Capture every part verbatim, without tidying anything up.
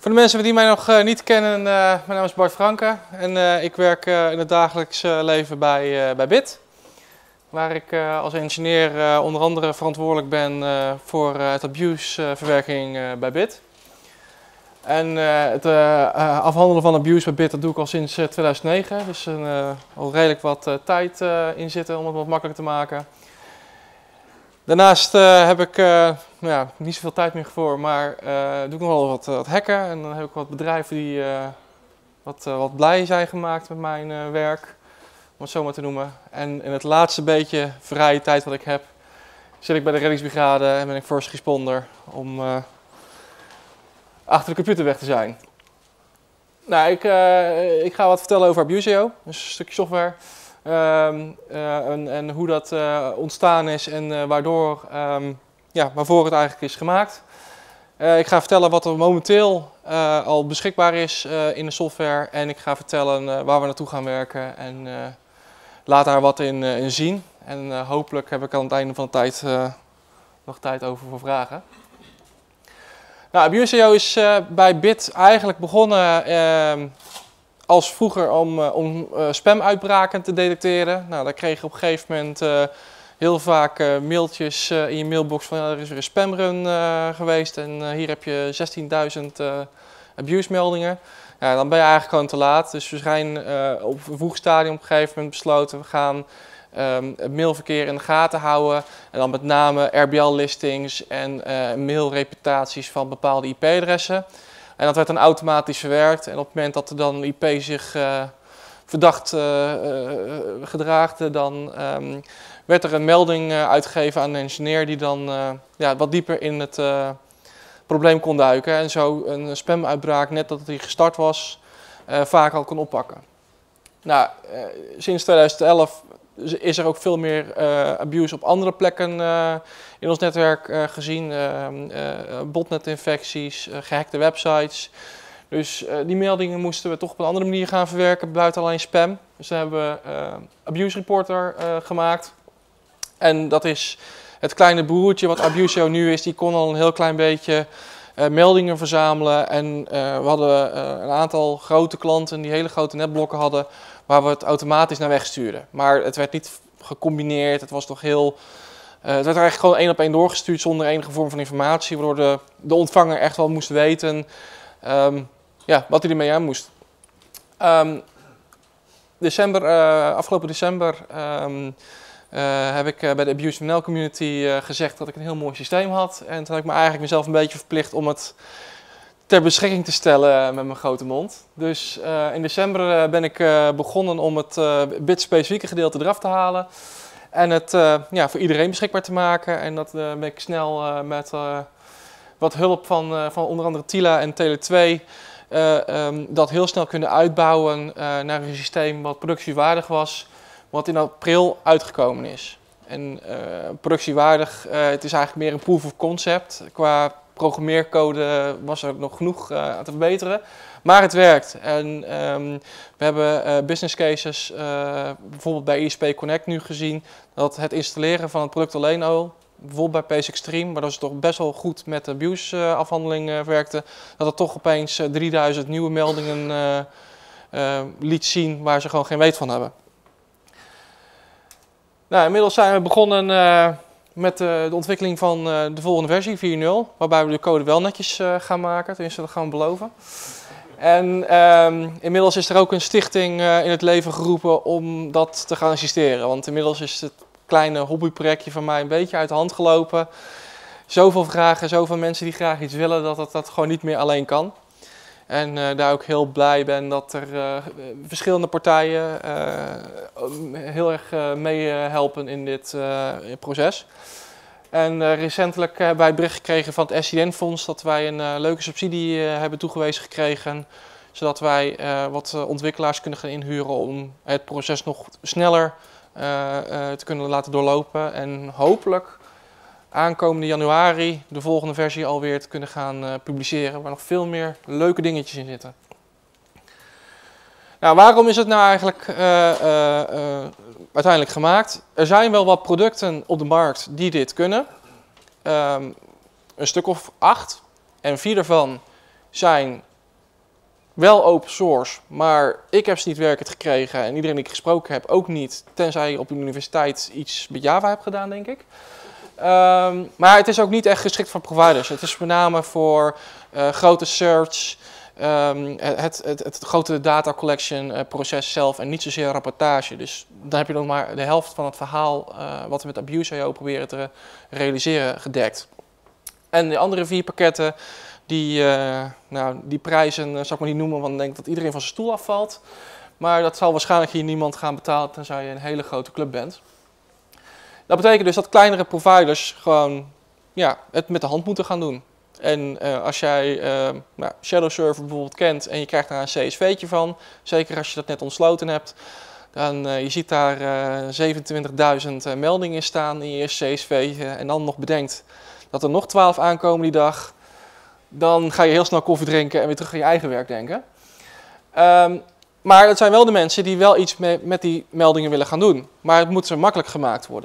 Voor de mensen die mij nog uh, niet kennen, uh, mijn naam is Bart Franke en uh, ik werk uh, in het dagelijks uh, leven bij, uh, bij BIT. Waar ik uh, als engineer uh, onder andere verantwoordelijk ben uh, voor uh, het abuseverwerking uh, bij BIT. En uh, het uh, uh, afhandelen van abuse bij BIT, dat doe ik al sinds uh, tweeduizend negen. Dus er uh, al redelijk wat uh, tijd uh, in zitten om het wat makkelijker te maken. Daarnaast uh, heb ik uh, nou ja, niet zoveel tijd meer voor, maar uh, doe ik nog wel wat, wat hacken. En dan heb ik wat bedrijven die uh, wat, uh, wat blij zijn gemaakt met mijn uh, werk, om het zo maar te noemen. En in het laatste beetje vrije tijd wat ik heb, zit ik bij de reddingsbrigade en ben ik first responder om uh, achter de computer weg te zijn. Nou, ik, uh, ik ga wat vertellen over Abuseo, dus een stukje software. Um, uh, en, en hoe dat uh, ontstaan is en uh, waardoor, um, ja, waarvoor het eigenlijk is gemaakt. Uh, ik ga vertellen wat er momenteel uh, al beschikbaar is uh, in de software en ik ga vertellen uh, waar we naartoe gaan werken en uh, laat daar wat in, uh, in zien. En uh, hopelijk heb ik aan het einde van de tijd uh, nog tijd over voor vragen. Nou, Abuseo is uh, bij BIT eigenlijk begonnen uh, als vroeger om, uh, om uh, spamuitbraken te detecteren. Nou, daar kreeg je op een gegeven moment uh, heel vaak uh, mailtjes uh, in je mailbox van ja, er is weer een spamrun uh, geweest en uh, hier heb je zestienduizend uh, abuse meldingen. Ja, dan ben je eigenlijk gewoon te laat. Dus we zijn uh, op een vroeg stadium op een gegeven moment besloten we gaan um, het mailverkeer in de gaten houden. En dan met name R B L-listings en uh, mailreputaties van bepaalde I P-adressen. En dat werd dan automatisch verwerkt. En op het moment dat er dan een I P zich uh, verdacht uh, uh, gedraagde, dan um, werd er een melding uh, uitgegeven aan de engineer die dan uh, ja, wat dieper in het uh, probleem kon duiken. En zo een spamuitbraak, net dat hij gestart was, uh, vaak al kon oppakken. Nou, uh, sinds tweeduizend elf is er ook veel meer uh, abuse op andere plekken uh, in ons netwerk uh, gezien. Uh, uh, botnetinfecties, uh, gehackte websites. Dus uh, die meldingen moesten we toch op een andere manier gaan verwerken, buiten alleen spam. Dus daar hebben we uh, Abuse Reporter uh, gemaakt. En dat is het kleine broertje wat Abuseo nu is. Die kon al een heel klein beetje uh, meldingen verzamelen. En uh, we hadden uh, een aantal grote klanten die hele grote netblokken hadden, waar we het automatisch naar weg stuurden. Maar het werd niet gecombineerd, het was toch heel... Uh, het werd eigenlijk gewoon één op één doorgestuurd zonder enige vorm van informatie, waardoor de, de ontvanger echt wel moest weten um, ja, wat hij ermee aan moest. Um, december, uh, afgelopen december um, uh, heb ik uh, bij de Abuse punt N L community uh, gezegd dat ik een heel mooi systeem had. En toen heb ik me eigenlijk mezelf een beetje verplicht om het ter beschikking te stellen met mijn grote mond. Dus uh, in december uh, ben ik uh, begonnen om het uh, BIT-specifieke gedeelte eraf te halen. En het uh, ja, voor iedereen beschikbaar te maken. En dat uh, ben ik snel uh, met uh, wat hulp van, uh, van onder andere Tila en Tele twee uh, um, dat heel snel kunnen uitbouwen uh, naar een systeem wat productiewaardig was. Wat in april uitgekomen is. En uh, productiewaardig, uh, het is eigenlijk meer een proof of concept. Qua programmeercode was er nog genoeg uh, aan te verbeteren. Maar het werkt. En um, we hebben uh, business cases, uh, bijvoorbeeld bij I S P Connect nu gezien, dat het installeren van het product alleen al, bijvoorbeeld bij Pace Extreme, waar ze toch best wel goed met de abuse uh, afhandeling uh, werkte, dat het toch opeens uh, drieduizend nieuwe meldingen uh, uh, liet zien waar ze gewoon geen weet van hebben. Nou, inmiddels zijn we begonnen uh, met uh, de ontwikkeling van uh, de volgende versie vier punt nul, waarbij we de code wel netjes uh, gaan maken, tenminste dat gaan we beloven. En um, inmiddels is er ook een stichting uh, in het leven geroepen om dat te gaan assisteren. Want inmiddels is het kleine hobbyprojectje van mij een beetje uit de hand gelopen. Zoveel vragen, zoveel mensen die graag iets willen, dat het dat gewoon niet meer alleen kan. En uh, daar ook heel blij ben dat er uh, verschillende partijen uh, heel erg uh, meehelpen in dit uh, proces. En uh, recentelijk hebben wij het bericht gekregen van het S I N-fonds dat wij een uh, leuke subsidie uh, hebben toegewezen gekregen. Zodat wij uh, wat uh, ontwikkelaars kunnen gaan inhuren om het proces nog sneller uh, uh, te kunnen laten doorlopen. En hopelijk aankomende januari de volgende versie alweer te kunnen gaan uh, publiceren. Waar nog veel meer leuke dingetjes in zitten. Nou, waarom is het nou eigenlijk uh, uh, uh, uiteindelijk gemaakt? Er zijn wel wat producten op de markt die dit kunnen. Um, een stuk of acht. En vier daarvan zijn wel open source, maar ik heb ze niet werkend gekregen en iedereen die ik gesproken heb ook niet, tenzij je op de universiteit iets met Java hebt gedaan, denk ik. Um, maar het is ook niet echt geschikt voor providers. Het is met name voor uh, grote search, um, het, het, het grote data collection uh, proces zelf en niet zozeer rapportage. Dus dan heb je nog maar de helft van het verhaal uh, wat we met Abuse punt i o proberen te realiseren gedekt. En de andere vier pakketten, die, uh, nou, die prijzen uh, zal ik maar niet noemen, want ik denk dat iedereen van zijn stoel afvalt. Maar dat zal waarschijnlijk hier niemand gaan betalen tenzij je een hele grote club bent. Dat betekent dus dat kleinere providers gewoon ja, het met de hand moeten gaan doen. En uh, als jij uh, nou, Shadow Server bijvoorbeeld kent en je krijgt daar een C S V'tje van, zeker als je dat net ontsloten hebt, dan uh, je ziet daar uh, zevenentwintigduizend uh, meldingen in staan in je eerste C S V'tje en dan nog bedenkt dat er nog twaalf aankomen die dag, dan ga je heel snel koffie drinken en weer terug aan je eigen werk denken. Um, maar het zijn wel de mensen die wel iets mee, met die meldingen willen gaan doen. Maar het moet ze makkelijk gemaakt worden.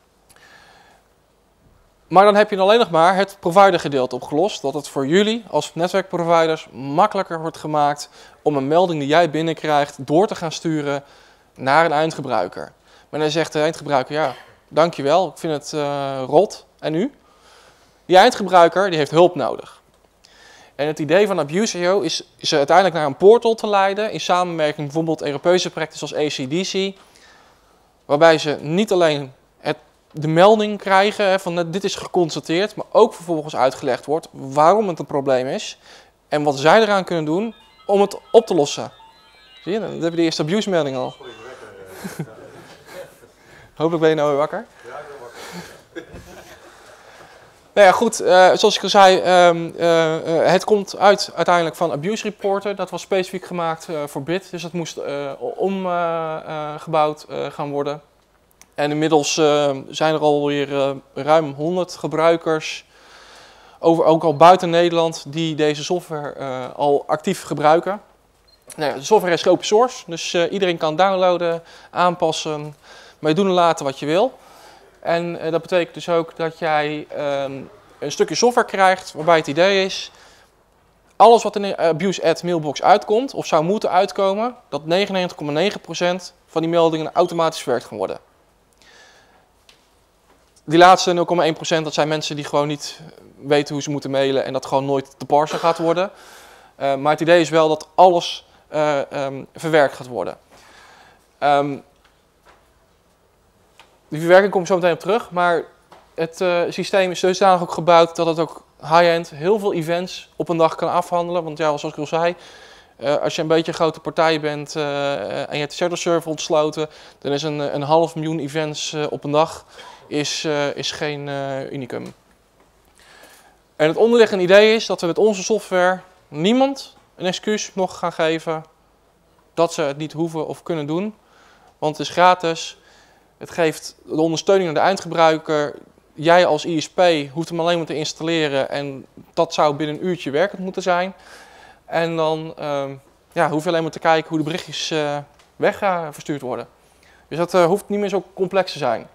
Maar dan heb je alleen nog maar het providergedeelte opgelost. Dat het voor jullie als netwerkproviders makkelijker wordt gemaakt om een melding die jij binnenkrijgt door te gaan sturen naar een eindgebruiker. Maar dan zegt de eindgebruiker, ja, dankjewel, ik vind het uh, rot. En nu? Die eindgebruiker die heeft hulp nodig. En het idee van Abuse punt i o is, is uiteindelijk naar een portal te leiden in samenwerking met bijvoorbeeld Europese projecten zoals A C D C. Waarbij ze niet alleen het, de melding krijgen van dit is geconstateerd, maar ook vervolgens uitgelegd wordt waarom het een probleem is. En wat zij eraan kunnen doen om het op te lossen. Zie je, dan heb je de eerste abuse melding al. Hopelijk ben je nou weer wakker. Ja, ik ben wakker. Nou ja, goed, uh, zoals ik al zei, um, uh, uh, het komt uit uiteindelijk van Abuse Reporter. Dat was specifiek gemaakt uh, voor B I T, dus dat moest uh, omgebouwd uh, uh, gaan worden. En inmiddels uh, zijn er alweer uh, ruim honderd gebruikers, over, ook al buiten Nederland, die deze software uh, al actief gebruiken. Nou ja, de software is open source, dus uh, iedereen kan downloaden, aanpassen, maar je doet en laten wat je wil. En uh, dat betekent dus ook dat jij um, een stukje software krijgt waarbij het idee is, alles wat in de Abuse at mailbox uitkomt, of zou moeten uitkomen, dat negenennegentig komma negen procent van die meldingen automatisch verwerkt gaan worden. Die laatste nul komma één procent, dat zijn mensen die gewoon niet weten hoe ze moeten mailen en dat gewoon nooit te parsen gaat worden. Uh, maar het idee is wel dat alles uh, um, verwerkt gaat worden. Um, Die verwerking komt zo meteen op terug, maar het uh, systeem is dusdanig ook gebouwd dat het ook high-end heel veel events op een dag kan afhandelen. Want ja, zoals ik al zei, uh, als je een beetje een grote partij bent uh, en je hebt de Shadow Server ontsloten, dan is een, een half miljoen events uh, op een dag is, uh, is geen uh, unicum. En het onderliggende idee is dat we met onze software niemand een excuus nog gaan geven dat ze het niet hoeven of kunnen doen, want het is gratis. Het geeft de ondersteuning naar de eindgebruiker. Jij als I S P hoeft hem alleen maar te installeren en dat zou binnen een uurtje werkend moeten zijn. En dan uh, ja, hoef je alleen maar te kijken hoe de berichtjes uh, weg uh, verstuurd worden. Dus dat uh, hoeft niet meer zo complex te zijn.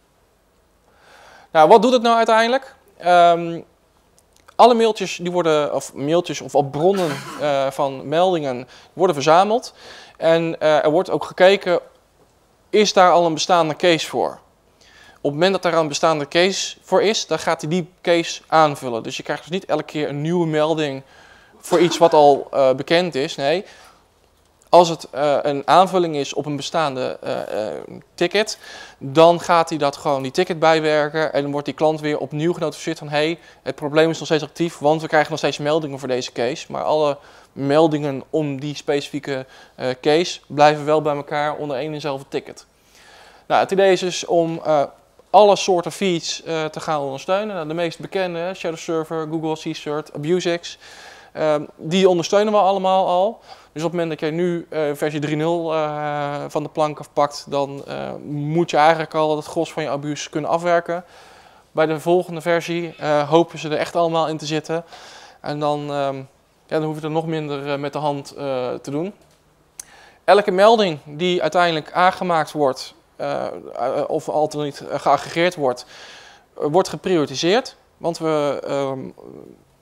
Nou, wat doet het nou uiteindelijk? Um, alle mailtjes, die worden, of mailtjes of op bronnen uh, van meldingen worden verzameld. En uh, er wordt ook gekeken, is daar al een bestaande case voor? Op het moment dat daar een bestaande case voor is, dan gaat hij die case aanvullen. Dus je krijgt dus niet elke keer een nieuwe melding voor iets wat al uh, bekend is. Nee, als het uh, een aanvulling is op een bestaande uh, uh, ticket, dan gaat hij dat gewoon die ticket bijwerken en dan wordt die klant weer opnieuw genotificeerd van hé, hey, het probleem is nog steeds actief, want we krijgen nog steeds meldingen voor deze case. Maar alle meldingen om die specifieke uh, case blijven wel bij elkaar onder één en dezelfde ticket. Nou, het idee is dus om uh, alle soorten feeds uh, te gaan ondersteunen. Nou, de meest bekende, Shadow Server, Google C-Cert, AbuseX, uh, die ondersteunen we allemaal al. Dus op het moment dat je nu uh, versie drie punt nul uh, van de plank afpakt, dan uh, moet je eigenlijk al het gros van je abuse kunnen afwerken. Bij de volgende versie uh, hopen ze er echt allemaal in te zitten. En dan, um, ja, dan hoef je er nog minder uh, met de hand uh, te doen. Elke melding die uiteindelijk aangemaakt wordt, uh, uh, of al niet uh, geaggregeerd wordt, uh, wordt geprioritiseerd. Want we um,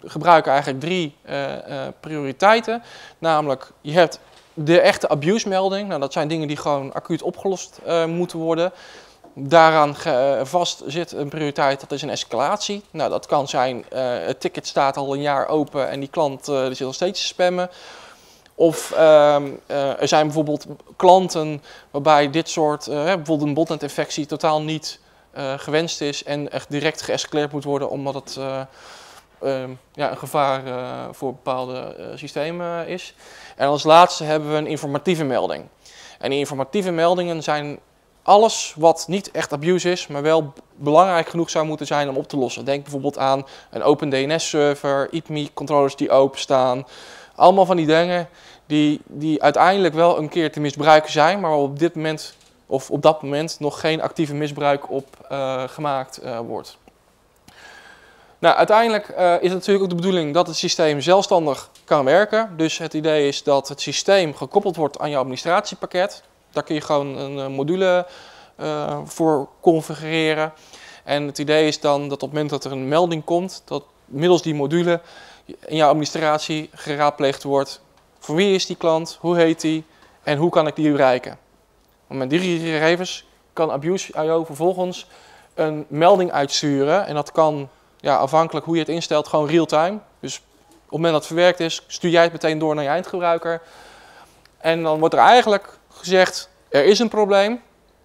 gebruiken eigenlijk drie uh, uh, prioriteiten. Namelijk, je hebt de echte abuse melding. Nou, dat zijn dingen die gewoon acuut opgelost uh, moeten worden. Daaraan uh, vast zit een prioriteit, dat is een escalatie. Nou, dat kan zijn, uh, het ticket staat al een jaar open en die klant uh, die zit nog steeds te spammen. Of uh, uh, er zijn bijvoorbeeld klanten waarbij dit soort, uh, bijvoorbeeld een botnetinfectie totaal niet uh, gewenst is en echt direct geëscaleerd moet worden omdat het uh, uh, ja, een gevaar uh, voor bepaalde uh, systemen is. En als laatste hebben we een informatieve melding. En die informatieve meldingen zijn alles wat niet echt abuse is, maar wel belangrijk genoeg zou moeten zijn om op te lossen. Denk bijvoorbeeld aan een open D N S-server, I P M I-controllers die openstaan. Allemaal van die dingen die, die uiteindelijk wel een keer te misbruiken zijn, maar waar op dit moment of op dat moment nog geen actieve misbruik op uh, gemaakt uh, wordt. Nou, uiteindelijk uh, is het natuurlijk ook de bedoeling dat het systeem zelfstandig kan werken. Dus het idee is dat het systeem gekoppeld wordt aan je administratiepakket. Daar kun je gewoon een module uh, voor configureren. En het idee is dan dat op het moment dat er een melding komt, dat middels die module in jouw administratie geraadpleegd wordt. Voor wie is die klant, hoe heet die en hoe kan ik die bereiken? Met die gegevens kan Abuse punt i o vervolgens een melding uitsturen. En dat kan, ja, afhankelijk hoe je het instelt, gewoon real-time. Dus op het moment dat het verwerkt is, stuur jij het meteen door naar je eindgebruiker. En dan wordt er eigenlijk gezegd, er is een probleem.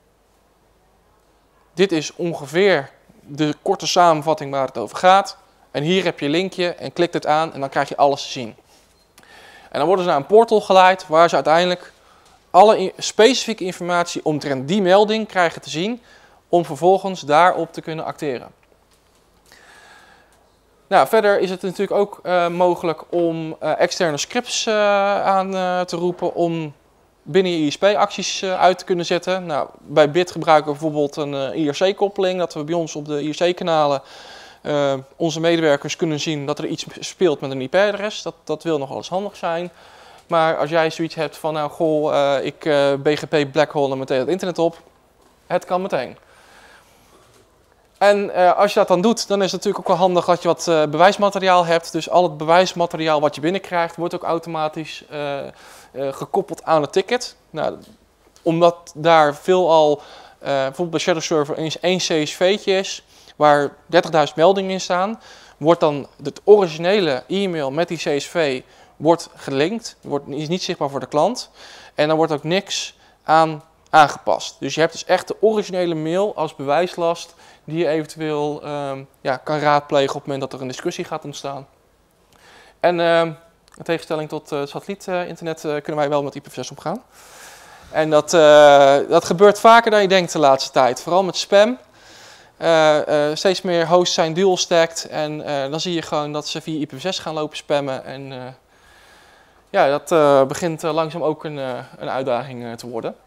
Dit is ongeveer de korte samenvatting waar het over gaat. En hier heb je een linkje en klikt het aan en dan krijg je alles te zien. En dan worden ze naar een portal geleid waar ze uiteindelijk alle specifieke informatie omtrent die melding krijgen te zien om vervolgens daarop te kunnen acteren. Nou, verder is het natuurlijk ook uh, mogelijk om uh, externe scripts uh, aan uh, te roepen om binnen je I S P-acties uh, uit te kunnen zetten. Nou, bij B I T gebruiken we bijvoorbeeld een uh, I R C-koppeling, dat we bij ons op de I R C-kanalen uh, onze medewerkers kunnen zien dat er iets speelt met een I P-adres. Dat, dat wil nogal eens handig zijn. Maar als jij zoiets hebt van, nou goh, uh, ik uh, B G P blackhole en meteen het internet op, het kan meteen. En uh, als je dat dan doet, dan is het natuurlijk ook wel handig dat je wat uh, bewijsmateriaal hebt. Dus al het bewijsmateriaal wat je binnenkrijgt, wordt ook automatisch uh, uh, gekoppeld aan het ticket. Nou, omdat daar veelal, uh, bijvoorbeeld bij Shadow Server, eens één C S V'tje is, waar dertigduizend meldingen in staan, wordt dan het originele e-mail met die C S V wordt gelinkt, wordt, is niet zichtbaar voor de klant. En dan wordt ook niks aan aangepast. Dus je hebt dus echt de originele mail als bewijslast die je eventueel um, ja, kan raadplegen op het moment dat er een discussie gaat ontstaan. En uh, in tegenstelling tot uh, satelliet-internet uh, kunnen wij wel met I P v zes omgaan. En dat, uh, dat gebeurt vaker dan je denkt de laatste tijd. Vooral met spam. Uh, uh, steeds meer hosts zijn dual-stacked en uh, dan zie je gewoon dat ze via I P v zes gaan lopen spammen. En uh, ja, dat uh, begint uh, langzaam ook een, uh, een uitdaging uh, te worden.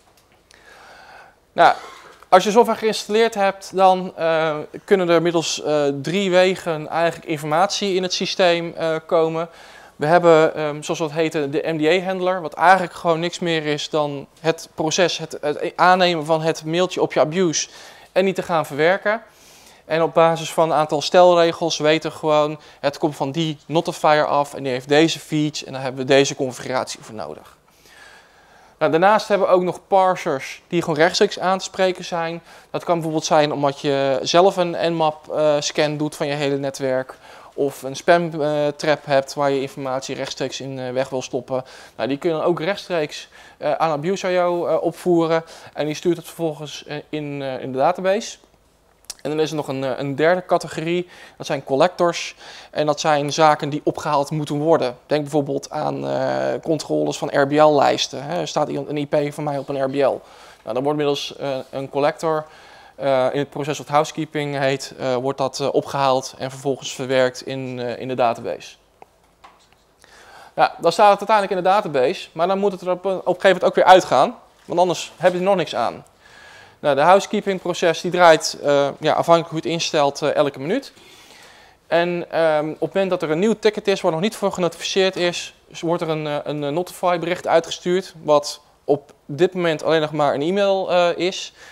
Nou, als je software geïnstalleerd hebt, dan uh, kunnen er middels uh, drie wegen eigenlijk informatie in het systeem uh, komen. We hebben, um, zoals dat heette, de M D A-handler, wat eigenlijk gewoon niks meer is dan het proces, het, het aannemen van het mailtje op je abuse en niet te gaan verwerken. En op basis van een aantal stelregels weten we gewoon, het komt van die notifier af en die heeft deze feeds en daar hebben we deze configuratie voor nodig. Nou, daarnaast hebben we ook nog parsers die gewoon rechtstreeks aan te spreken zijn. Dat kan bijvoorbeeld zijn omdat je zelf een Nmap-scan uh, doet van je hele netwerk. Of een spam-trap uh, hebt waar je informatie rechtstreeks in uh, weg wil stoppen. Nou, die kunnen ook rechtstreeks uh, aan Abuse punt i o uh, opvoeren. En die stuurt het vervolgens uh, in, uh, in de database. En dan is er nog een, een derde categorie, dat zijn collectors. En dat zijn zaken die opgehaald moeten worden. Denk bijvoorbeeld aan uh, controles van R B L-lijsten. Er staat een I P van mij op een R B L. Nou, dan wordt middels uh, een collector, uh, in het proces wat housekeeping heet, uh, wordt dat uh, opgehaald en vervolgens verwerkt in, uh, in de database. Ja, dan staat het uiteindelijk in de database, maar dan moet het er op, op een gegeven moment ook weer uitgaan. Want anders heb je er nog niks aan. Nou, de housekeeping proces die draait, uh, ja, afhankelijk hoe je het instelt, uh, elke minuut. En um, op het moment dat er een nieuw ticket is waar nog niet voor genotificeerd is, dus wordt er een, een notify bericht uitgestuurd, wat op dit moment alleen nog maar een e-mail uh, is.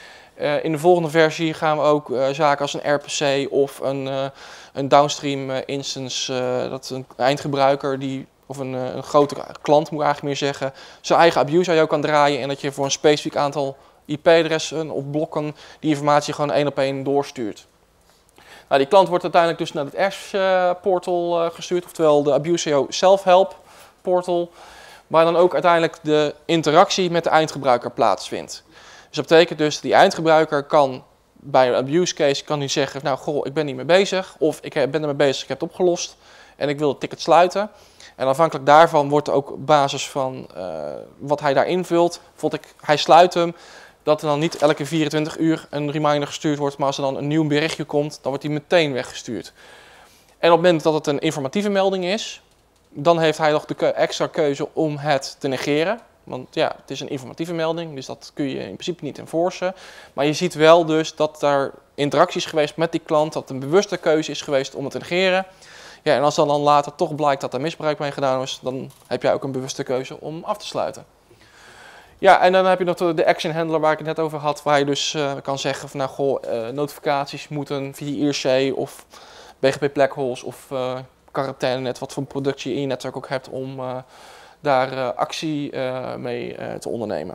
Uh, in de volgende versie gaan we ook uh, zaken als een R P C of een, uh, een downstream uh, instance, uh, dat een eindgebruiker die, of een, uh, een grote klant moet ik eigenlijk meer zeggen, zijn eigen abuse I O kan draaien en dat je voor een specifiek aantal I P-adressen of blokken die informatie gewoon één op één doorstuurt. Nou, die klant wordt uiteindelijk dus naar het A S H-portal uh, gestuurd, oftewel de Abuse I O Self-Help portal, waar dan ook uiteindelijk de interactie met de eindgebruiker plaatsvindt. Dus dat betekent dus, die eindgebruiker kan bij een abuse case kan hij zeggen, nou goh, ik ben niet mee bezig, of ik ben ermee bezig, ik heb het opgelost en ik wil het ticket sluiten. En afhankelijk daarvan wordt ook op basis van uh, wat hij daar invult, bijvoorbeeld ik, hij sluit hem, dat er dan niet elke vierentwintig uur een reminder gestuurd wordt, maar als er dan een nieuw berichtje komt, dan wordt die meteen weggestuurd. En op het moment dat het een informatieve melding is, dan heeft hij nog de ke- extra keuze om het te negeren. Want ja, het is een informatieve melding, dus dat kun je in principe niet enforcen. Maar je ziet wel dus dat er interacties geweest met die klant, dat een bewuste keuze is geweest om het te negeren. Ja, en als dan, dan later toch blijkt dat er misbruik mee gedaan is, dan heb jij ook een bewuste keuze om af te sluiten. Ja, en dan heb je nog de action handler waar ik het net over had, waar je dus uh, kan zeggen van nou goh, uh, notificaties moeten via I R C of B G P Black Holes of uh, quarantainenet, wat voor productie je in je netwerk ook hebt om uh, daar uh, actie uh, mee uh, te ondernemen.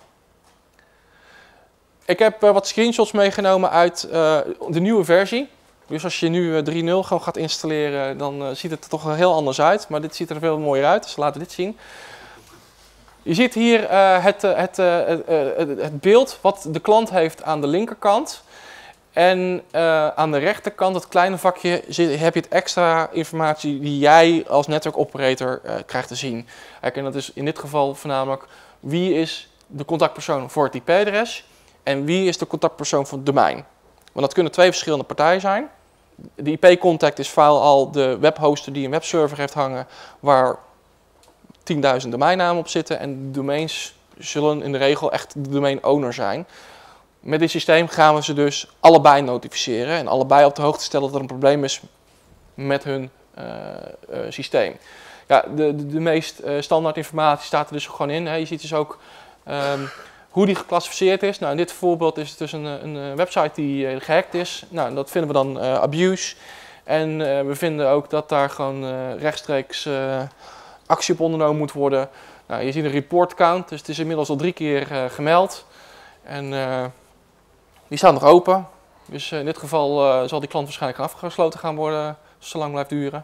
Ik heb uh, wat screenshots meegenomen uit uh, de nieuwe versie. Dus als je nu uh, drie punt nul gewoon gaat installeren, dan uh, ziet het er toch heel anders uit. Maar dit ziet er veel mooier uit, dus laten we dit zien. Je ziet hier uh, het, het, uh, het, het beeld wat de klant heeft aan de linkerkant. En uh, aan de rechterkant, het kleine vakje, zit, heb je het extra informatie die jij als netwerkoperator uh, krijgt te zien. En dat is in dit geval voornamelijk wie is de contactpersoon voor het I P-adres en wie is de contactpersoon voor het domein. Want dat kunnen twee verschillende partijen zijn. De I P-contact is veelal de webhoster die een webserver heeft hangen waar tienduizend domeinnamen op zitten en de domains zullen in de regel echt de domain owner zijn. Met dit systeem gaan we ze dus allebei notificeren en allebei op de hoogte stellen dat er een probleem is met hun uh, uh, systeem. Ja, de, de, de meest uh, standaard informatie staat er dus gewoon in. Hè. Je ziet dus ook um, hoe die geclassificeerd is. Nou, in dit voorbeeld is het dus een, een website die uh, gehackt is. Nou, dat vinden we dan uh, abuse. En uh, we vinden ook dat daar gewoon uh, rechtstreeks uh, actie op ondernomen moet worden. Nou, je ziet een report count, dus het is inmiddels al drie keer uh, gemeld. En uh, die staat nog open. Dus uh, in dit geval uh, zal die klant waarschijnlijk afgesloten gaan worden, zolang blijft duren.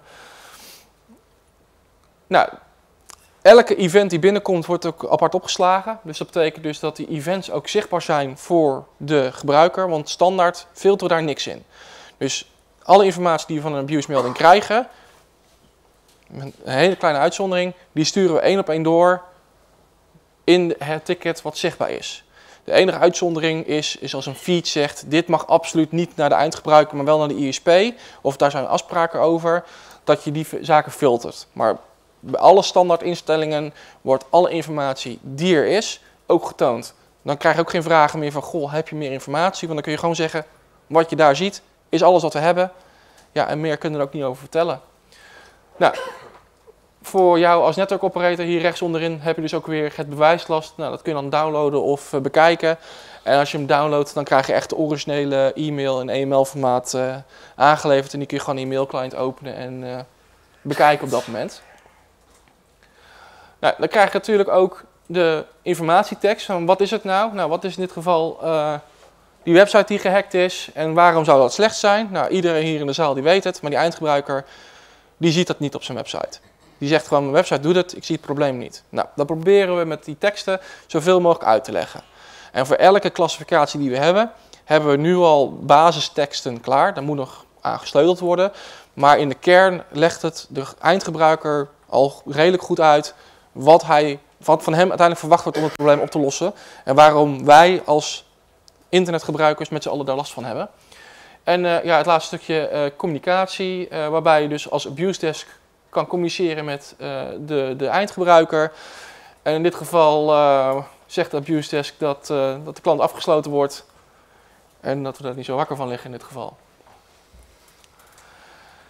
Nou, elke event die binnenkomt wordt ook apart opgeslagen. Dus dat betekent dus dat die events ook zichtbaar zijn voor de gebruiker, want standaard filteren we daar niks in. Dus alle informatie die we van een abuse melding krijgen, met een hele kleine uitzondering, die sturen we één op één door in het ticket wat zichtbaar is. De enige uitzondering is, is als een feed zegt, dit mag absoluut niet naar de eindgebruiker, maar wel naar de I S P, of daar zijn afspraken over, dat je die zaken filtert. Maar bij alle standaard instellingen wordt alle informatie die er is ook getoond. Dan krijg je ook geen vragen meer van, goh, heb je meer informatie? Want dan kun je gewoon zeggen, wat je daar ziet, is alles wat we hebben. Ja, en meer kunnen we er ook niet over vertellen. Nou, voor jou als netwerkoperator hier rechts onderin heb je dus ook weer het bewijslast. Nou, dat kun je dan downloaden of uh, bekijken. En als je hem downloadt, dan krijg je echt de originele e-mail in E M L-formaat uh, aangeleverd. En die kun je gewoon in je mailclient openen en uh, bekijken op dat moment. Nou, dan krijg je natuurlijk ook de informatietekst van wat is het nou? Nou, wat is in dit geval uh, die website die gehackt is en waarom zou dat slecht zijn? Nou, iedereen hier in de zaal die weet het, maar die eindgebruiker die ziet dat niet op zijn website. Die zegt gewoon, mijn website doet het, ik zie het probleem niet. Nou, dat proberen we met die teksten zoveel mogelijk uit te leggen. En voor elke klassificatie die we hebben, hebben we nu al basisteksten klaar. Daar moet nog aan gesleuteld worden. Maar in de kern legt het de eindgebruiker al redelijk goed uit wat, hij, wat van hem uiteindelijk verwacht wordt om het probleem op te lossen. En waarom wij als internetgebruikers met z'n allen daar last van hebben. En uh, ja, het laatste stukje uh, communicatie, uh, waarbij je dus als abuse desk kan communiceren met uh, de, de eindgebruiker. En in dit geval uh, zegt de abuse desk dat, uh, dat de klant afgesloten wordt. En dat we daar niet zo wakker van liggen in dit geval.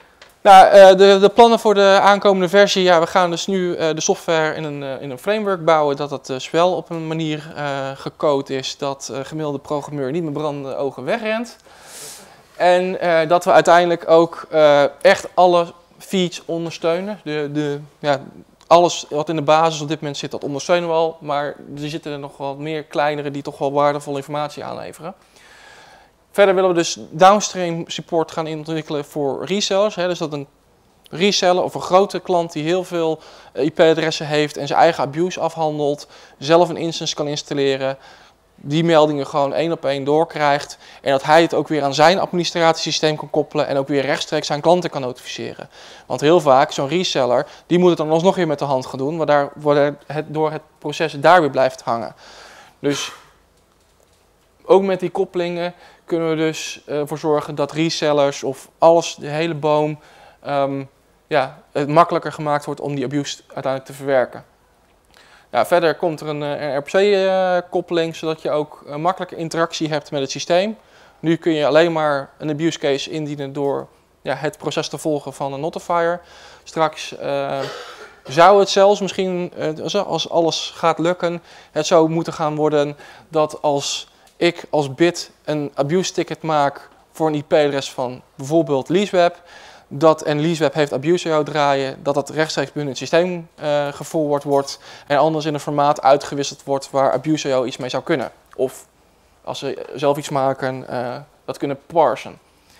Nou, uh, de, de plannen voor de aankomende versie, ja, we gaan dus nu uh, de software in een, uh, in een framework bouwen dat het dus wel op een manier uh, gecode is dat uh, gemiddelde programmeur niet met brandende ogen wegrent. En uh, dat we uiteindelijk ook uh, echt alle feeds ondersteunen. De, de, ja, alles wat in de basis op dit moment zit, dat ondersteunen we al, maar er zitten er nog wat meer kleinere die toch wel waardevolle informatie aanleveren. Verder willen we dus downstream support gaan ontwikkelen voor resellers. Hè, dus dat een reseller of een grote klant die heel veel I P-adressen heeft en zijn eigen abuse afhandelt, zelf een instance kan installeren, die meldingen gewoon één op één doorkrijgt en dat hij het ook weer aan zijn administratiesysteem kan koppelen en ook weer rechtstreeks zijn klanten kan notificeren. Want heel vaak, zo'n reseller, die moet het dan alsnog weer met de hand gaan doen, waardoor het door het proces daar weer blijft hangen. Dus ook met die koppelingen kunnen we dus ervoor uh, zorgen dat resellers of alles, de hele boom, um, ja, het makkelijker gemaakt wordt om die abuse uiteindelijk te verwerken. Ja, verder komt er een, een R P C-koppeling, uh, zodat je ook uh, makkelijker interactie hebt met het systeem. Nu kun je alleen maar een abuse case indienen door ja, het proces te volgen van een notifier. Straks uh, zou het zelfs misschien, uh, als alles gaat lukken, het zou moeten gaan worden dat als ik als bit een abuse ticket maak voor een I P-adres van bijvoorbeeld LeaseWeb, dat en LeaseWeb heeft abuse punt i o draaien, dat dat rechtstreeks binnen het systeem uh, geforward wordt en anders in een formaat uitgewisseld wordt waar abuse punt i o iets mee zou kunnen. Of als ze zelf iets maken, uh, dat kunnen parsen.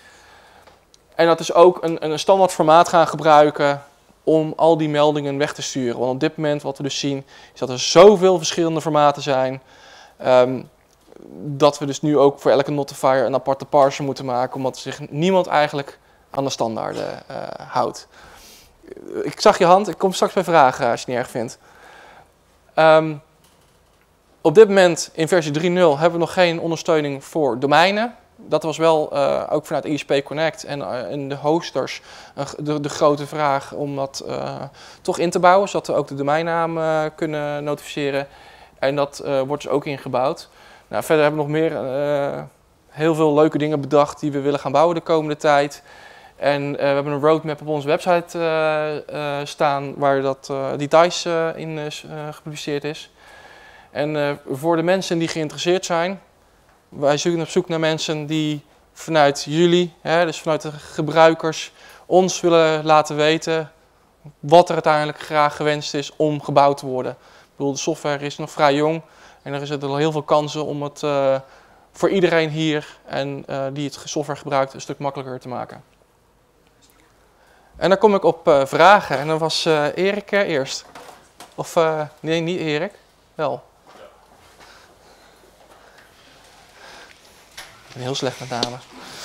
En dat is ook een, een standaard formaat gaan gebruiken om al die meldingen weg te sturen. Want op dit moment wat we dus zien, is dat er zoveel verschillende formaten zijn, um, dat we dus nu ook voor elke notifier een aparte parser moeten maken, omdat zich niemand eigenlijk aan de standaarden uh, houdt. Ik zag je hand, ik kom straks bij vragen als je het niet erg vindt. Um, op dit moment in versie drie punt nul hebben we nog geen ondersteuning voor domeinen. Dat was wel uh, ook vanuit I S P Connect en, uh, en de hosters uh, de, de grote vraag om dat uh, toch in te bouwen, zodat we ook de domeinnaam uh, kunnen notificeren. En dat uh, wordt dus ook ingebouwd. Nou, verder hebben we nog meer uh, heel veel leuke dingen bedacht die we willen gaan bouwen de komende tijd. En uh, we hebben een roadmap op onze website uh, uh, staan waar dat uh, details uh, in uh, gepubliceerd is. En uh, voor de mensen die geïnteresseerd zijn, wij zoeken op zoek naar mensen die vanuit jullie, hè, dus vanuit de gebruikers, ons willen laten weten wat er uiteindelijk graag gewenst is om gebouwd te worden. Ik bedoel, de software is nog vrij jong en er is er heel veel kansen om het uh, voor iedereen hier en uh, die het software gebruikt een stuk makkelijker te maken. En dan kom ik op uh, vragen en dan was uh, Erik uh, eerst. Of uh, nee, niet Erik, wel. Ik ben heel slecht met namen.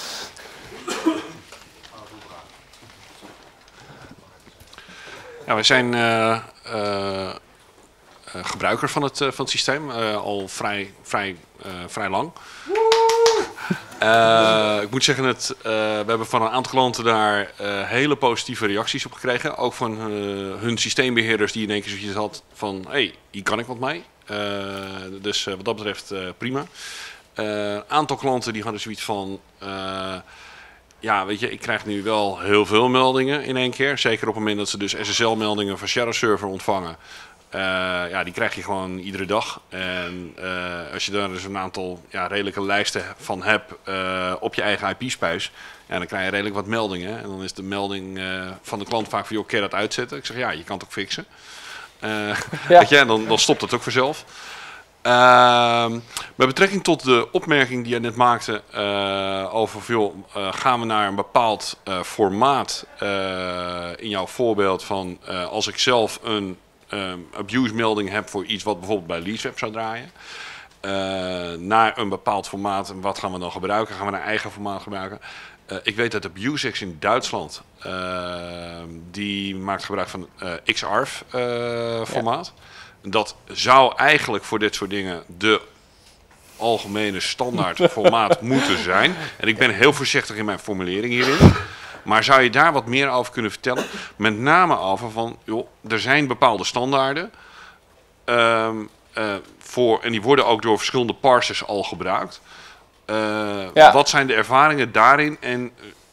Ja, wij zijn uh, uh, gebruiker van het, uh, van het systeem uh, al vrij, vrij, uh, vrij lang. Uh, ik moet zeggen, het, uh, we hebben van een aantal klanten daar uh, hele positieve reacties op gekregen. Ook van uh, hun systeembeheerders die in één keer zoiets had van, hé, hey, hier kan ik wat mee. Uh, dus uh, wat dat betreft uh, prima. Een uh, aantal klanten die hadden zoiets van, uh, ja, weet je, ik krijg nu wel heel veel meldingen in één keer. Zeker op het moment dat ze dus S S L-meldingen van Shadow Server ontvangen. Uh, ja, die krijg je gewoon iedere dag. En uh, als je daar dus een aantal ja, redelijke lijsten van hebt uh, op je eigen I P-spuis, ja, dan krijg je redelijk wat meldingen. En dan is de melding uh, van de klant vaak van, joh, kan je dat uitzetten? Ik zeg, ja, je kan het ook fixen. Uh, ja. Weet je, dan, dan stopt het ook vanzelf. Uh, met betrekking tot de opmerking die je net maakte uh, over veel, uh, gaan we naar een bepaald uh, formaat uh, in jouw voorbeeld van uh, als ik zelf een um, abuse melding heb voor iets wat bijvoorbeeld bij LeaseWeb zou draaien, uh, naar een bepaald formaat en wat gaan we dan gebruiken? Gaan we een eigen formaat gebruiken? Uh, ik weet dat de AbuseX in Duitsland, uh, die maakt gebruik van uh, X A R F uh, formaat. Ja. Dat zou eigenlijk voor dit soort dingen de algemene standaard formaat moeten zijn. En ik ben heel voorzichtig in mijn formulering hierin. Maar zou je daar wat meer over kunnen vertellen? Met name over van, joh, er zijn bepaalde standaarden. Um, uh, voor, en die worden ook door verschillende parsers al gebruikt. Uh, ja. Wat zijn de ervaringen daarin? En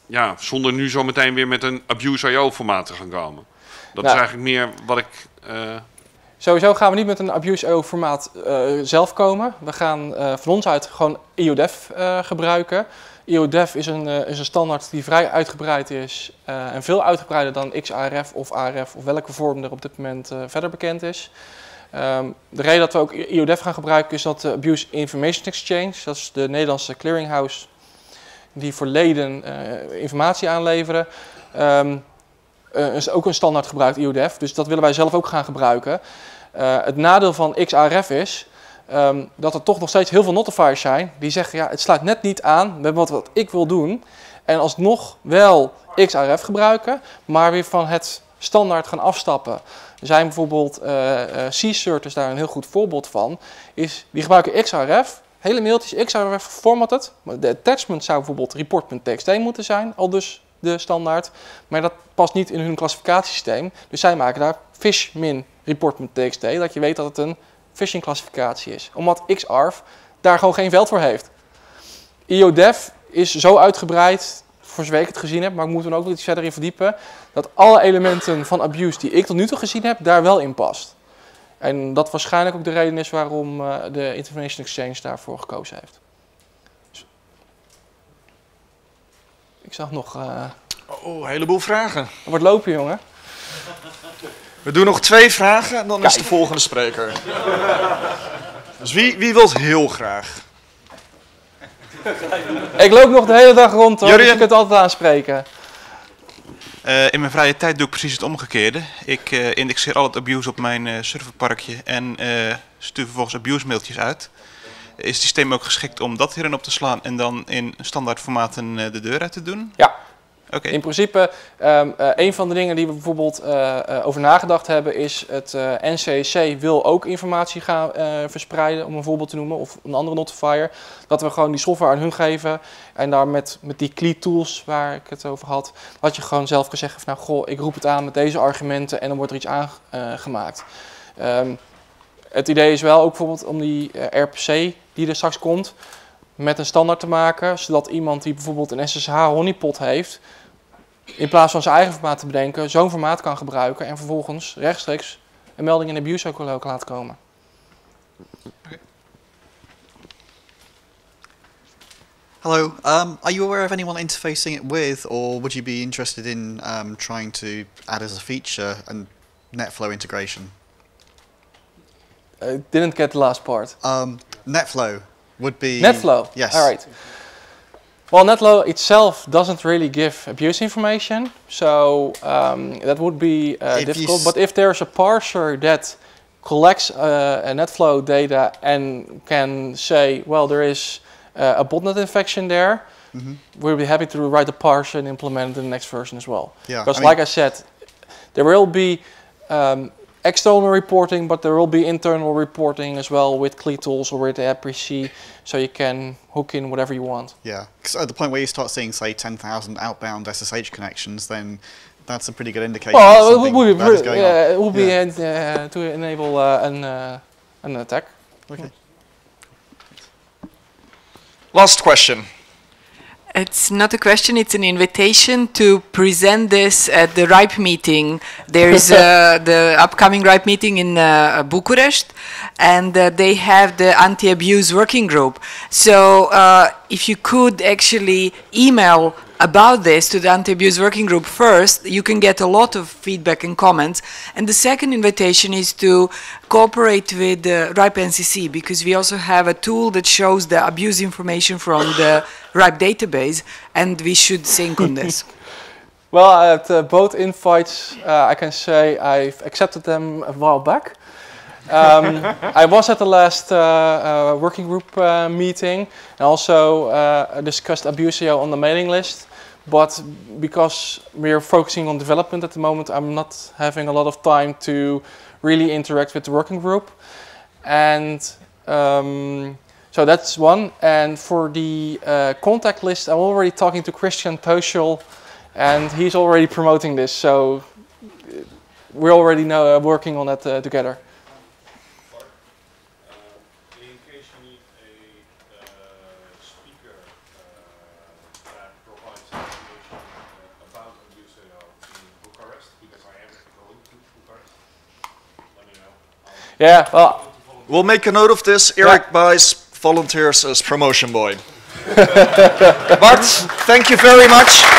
ja, zonder nu zo meteen weer met een abuse I O formaat te gaan komen. Dat Nou, is eigenlijk meer wat ik... Uh... Sowieso gaan we niet met een abuse I O formaat uh, zelf komen. We gaan uh, van ons uit gewoon I O D E F uh, gebruiken. I O D E F is een, uh, is een standaard die vrij uitgebreid is uh, en veel uitgebreider dan X A R F of A R F of welke vorm er op dit moment uh, verder bekend is. Um, de reden dat we ook I O D E F gaan gebruiken is dat de Abuse Information Exchange, dat is de Nederlandse clearinghouse die voor leden uh, informatie aanleveren, um, uh, is ook een standaard gebruikt I O D E F, dus dat willen wij zelf ook gaan gebruiken. Uh, het nadeel van X A R F is um, dat er toch nog steeds heel veel notifiers zijn die zeggen, ja, het sluit net niet aan met wat, wat ik wil doen en alsnog wel X A R F gebruiken, maar weer van het standaard gaan afstappen. Er zijn bijvoorbeeld uh, uh, C-Cert is daar een heel goed voorbeeld van. Is, die gebruiken X A R F, hele mailtjes X A R F formatted. De attachment zou bijvoorbeeld report.txt moeten zijn, al dus de standaard. Maar dat past niet in hun klassificatiesysteem. Dus zij maken daar fish-min report.txt, dat je weet dat het een phishing klassificatie is. Omdat X A R F daar gewoon geen veld voor heeft. I O D E F is zo uitgebreid, voor zover ik het gezien heb, maar ik moet er ook nog iets verder in verdiepen, dat alle elementen van abuse die ik tot nu toe gezien heb, daar wel in past. En dat waarschijnlijk ook de reden is waarom uh, de Information Exchange daarvoor gekozen heeft. Dus ik zag nog... Uh... Oh, een heleboel vragen. Er wordt lopen, jongen. We doen nog twee vragen en dan Kijk. is de volgende spreker. Dus wie, wie wil heel graag? Ik loop nog de hele dag rond, hoor, Jurjen? dus je kunt altijd aanspreken. Uh, in mijn vrije tijd doe ik precies het omgekeerde. Ik uh, indexeer al het abuse op mijn uh, serverparkje en uh, stuur vervolgens abuse mailtjes uit. Is het systeem ook geschikt om dat hierin op te slaan en dan in standaard formaten uh, de deur uit te doen? Ja. Okay. In principe, um, uh, een van de dingen die we bijvoorbeeld uh, uh, over nagedacht hebben is het uh, N C C wil ook informatie gaan uh, verspreiden, om een voorbeeld te noemen, of een andere notifier. Dat we gewoon die software aan hun geven en daar met, met die C L I tools waar ik het over had, had je gewoon zelf gezegd van nou goh, ik roep het aan met deze argumenten en dan wordt er iets aangemaakt. Uh, um, het idee is wel ook bijvoorbeeld om die uh, R P C die er straks komt, met een standaard te maken, zodat iemand die bijvoorbeeld een S S H honeypot heeft, in plaats van zijn eigen formaat te bedenken, zo'n formaat kan gebruiken en vervolgens rechtstreeks een melding in abuse ook ook laten komen. Okay. Hello, um, are you aware of anyone interfacing it with, or would you be interested in um, trying to add as a feature a NetFlow integration? I didn't get the last part. Um, NetFlow would be... NetFlow? Yes. All right. Well, NetFlow itself doesn't really give abuse information, so um, that would be uh, difficult. But if there's a parser that collects uh, a NetFlow data and can say, well, there is uh, a botnet infection there, mm-hmm. we'll be happy to write the parser and implement it in the next version as well. Yeah, because I mean, like I said, there will be um, external reporting, but there will be internal reporting as well with C L I tools or with the A P C, so you can hook in whatever you want. Yeah, because at the point where you start seeing, say, ten thousand outbound S S H connections, then that's a pretty good indication well, of something it would be, bad is going yeah, on. it would be Yeah. uh, to enable uh, an, uh, an attack. Okay. Last question. It's not a question, it's an invitation to present this at the RIPE meeting. There's uh, the upcoming RIPE meeting in uh, Bucharest, and uh, they have the anti-abuse working group. So uh, if you could actually email about this to the anti-abuse working group first, you can get a lot of feedback and comments. And the second invitation is to cooperate with the RIPE N C C, because we also have a tool that shows the abuse information from the RIPE database, and we should sync on this. Well, at uh, both invites, uh, I can say I've accepted them a while back. Um, I was at the last uh, uh, working group uh, meeting and also uh, discussed Abuse I O on the mailing list. But because we're focusing on development at the moment, I'm not having a lot of time to really interact with the working group. And um, so that's one. And for the uh, contact list, I'm already talking to Christian Toschel, and he's already promoting this. So we're already know, uh, working on that uh, together. Yeah, well, We'll make a note of this. Eric buys volunteers as promotion boy. Bart, thank you very much.